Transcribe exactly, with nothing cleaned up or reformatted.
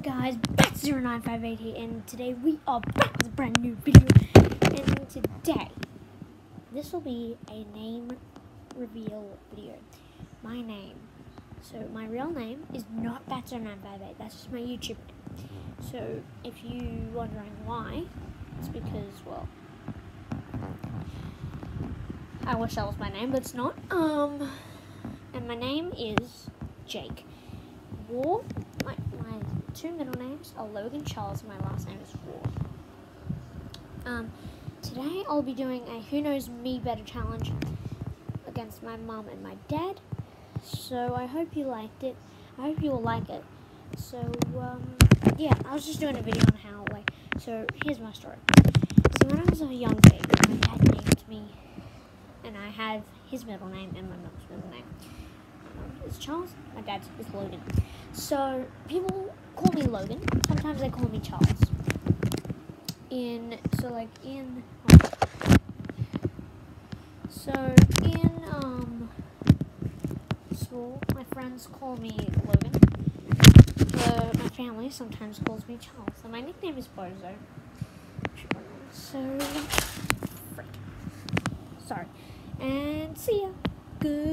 guys, back zero nine five eight here, and today we are back with a brand new video. And today, this will be a name reveal video. My name. So my real name is not bat zero nine five eight. That's just my YouTube name. So if you're wondering why, it's because, well, I wish that was my name, but it's not. Um, and my name is Jake. War. My my two middle names are Logan Charles, and my last name is War. Um, today I'll be doing a Who Knows Me Better challenge against my mum and my dad. So I hope you liked it. I hope you will like it. So um, yeah, I was just doing a video on how, like, so here's my story. So when I was a young baby, my dad named me, and I have his middle name and my mum's middle name. My mum is Charles, my dad's is Logan. So people call me Logan. Sometimes they call me Charles. In so like in oh, so in um school, my friends call me Logan. Uh, my family sometimes calls me Charles. And my nickname is Bozo. So frick. Sorry. And see ya. Good.